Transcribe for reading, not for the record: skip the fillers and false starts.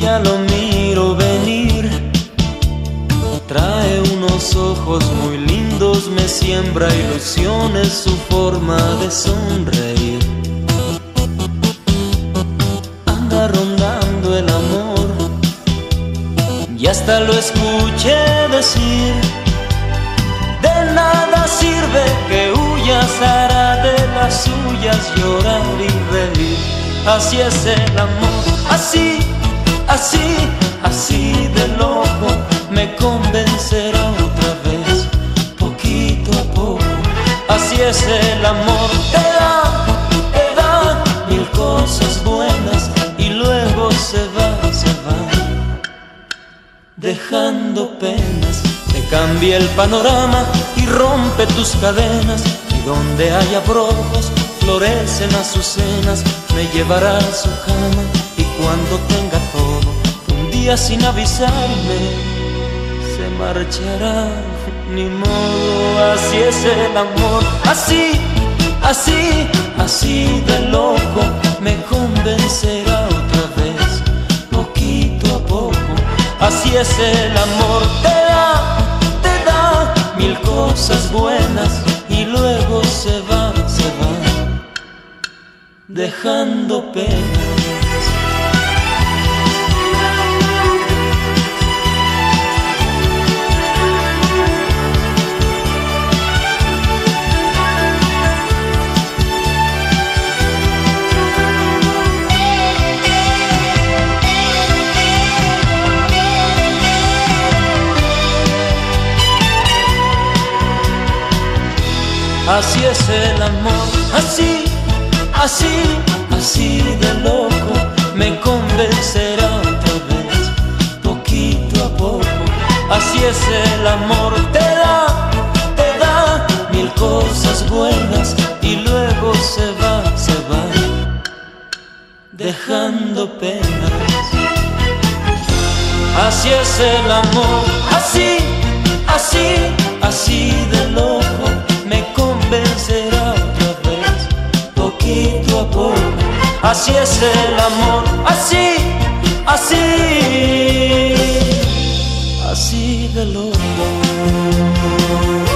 Ya lo miro venir, trae unos ojos muy lindos, me siembra ilusiones su forma de sonreír. Anda rondando el amor y hasta lo escuché decir: de nada sirve que huyas, hará de las suyas llorar y reír. Así es el amor, así, así, así de loco, me convencerá otra vez, poquito a poco. Así es el amor, te da mil cosas buenas y luego se va, dejando penas. Te cambia el panorama y rompe tus cadenas, y donde hay abrojos florecen azucenas. Me llevará a su cama y cuando tenga todo, un día sin avisarme se marchará. Ni modo, así es el amor, así, así, así de loco, me convencerá otra vez, poquito a poco. Así es el amor, te da mil cosas buenas y luego se va, dejando penas. Así es el amor, así, así, así de loco, me convencerá otra vez, poquito a poco. Así es el amor, te da mil cosas buenas y luego se va, dejando penas. Así es el amor, así, así, así de loco, me convencerá otra vez, poquito a poco. Así es el amor, así, así, así de loco.